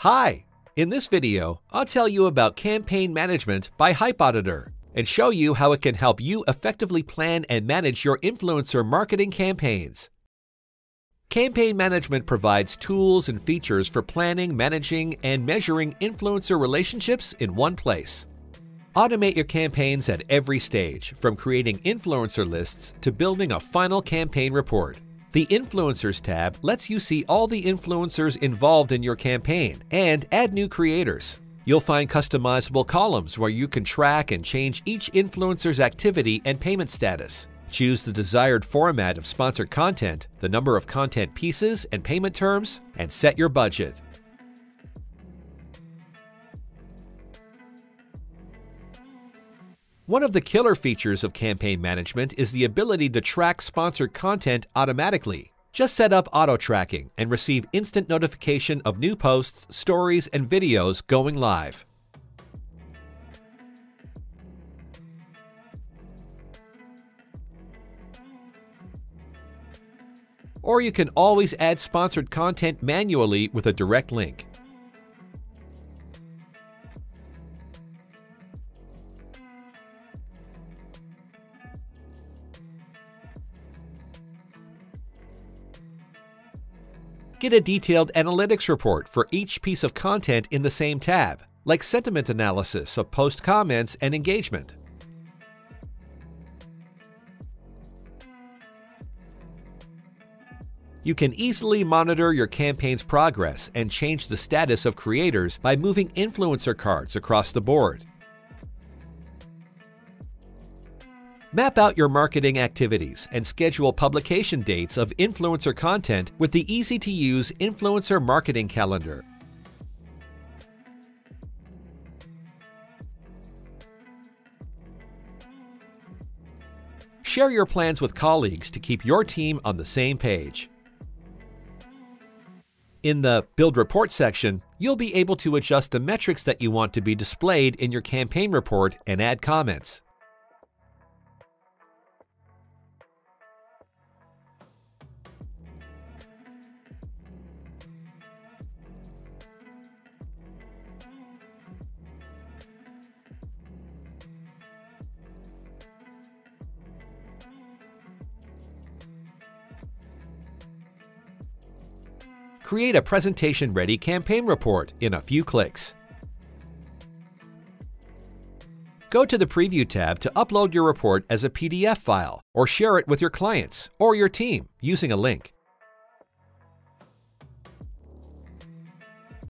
Hi! In this video, I'll tell you about campaign management by HypeAuditor and show you how it can help you effectively plan and manage your influencer marketing campaigns. Campaign management provides tools and features for planning, managing, and measuring influencer relationships in one place. Automate your campaigns at every stage, from creating influencer lists to building a final campaign report. The Influencers tab lets you see all the influencers involved in your campaign and add new creators. You'll find customizable columns where you can track and change each influencer's activity and payment status. Choose the desired format of sponsored content, the number of content pieces and payment terms, and set your budget. One of the killer features of campaign management is the ability to track sponsored content automatically. Just set up auto-tracking and receive instant notification of new posts, stories, and videos going live. Or you can always add sponsored content manually with a direct link. Get a detailed analytics report for each piece of content in the same tab, like sentiment analysis of post comments and engagement. You can easily monitor your campaign's progress and change the status of creators by moving influencer cards across the board. Map out your marketing activities and schedule publication dates of influencer content with the easy-to-use Influencer Marketing Calendar. Share your plans with colleagues to keep your team on the same page. In the Build Report section, you'll be able to adjust the metrics that you want to be displayed in your campaign report and add comments. Create a presentation-ready campaign report in a few clicks. Go to the Preview tab to upload your report as a PDF file or share it with your clients or your team using a link.